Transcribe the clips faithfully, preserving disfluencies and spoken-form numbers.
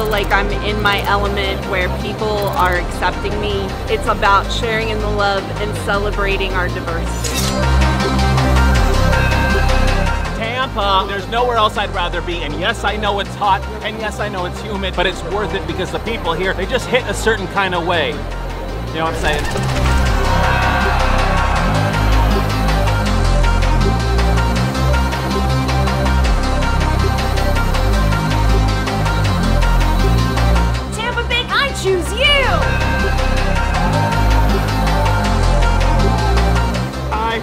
like I'm in my element where people are accepting me. It's about sharing in the love and celebrating our diversity. Tampa, there's nowhere else I'd rather be, and yes, I know it's hot, and yes, I know it's humid, but it's worth it because the people here, they just hit a certain kind of way. You know what I'm saying? Tampa Bay, I choose you! Hi.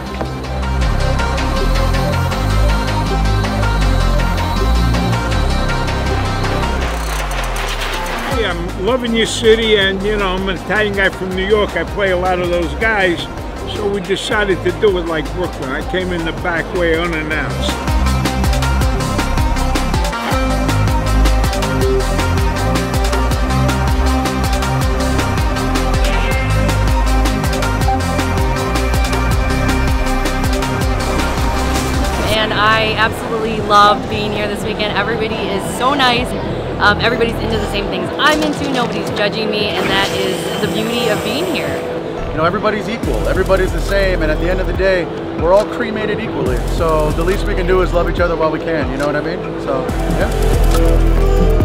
I'm loving your city, and you know, I'm an Italian guy from New York. I play a lot of those guys, so we decided to do it like Brooklyn. I came in the back way unannounced. And I absolutely loved being here this weekend. Everybody is so nice. Um, everybody's into the same things I'm into. Nobody's judging me, and that is the beauty of being here. You know, everybody's equal. Everybody's the same, and at the end of the day, we're all cremated equally. So the least we can do is love each other while we can. You know what I mean? So, yeah.